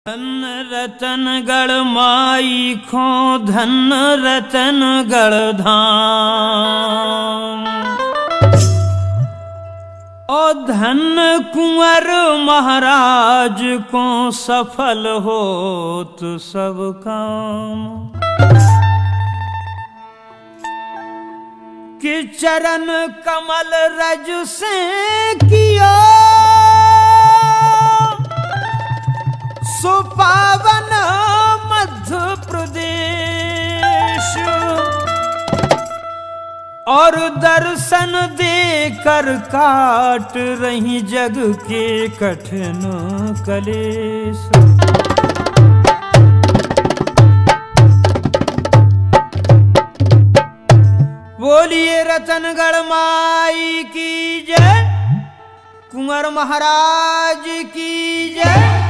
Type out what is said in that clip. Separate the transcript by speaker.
Speaker 1: धन रतनगढ़ माई खो धन रतनगढ़ धाम और धन कुंवर महाराज को सफल हो तो सब काम कि चरण कमल रज से किया सुपावन मध्य प्रदेश और दर्शन देकर काट रही जग के कठिन कलेश। बोलिए रतनगढ़ माई की जय, कुंवर महाराज की जय।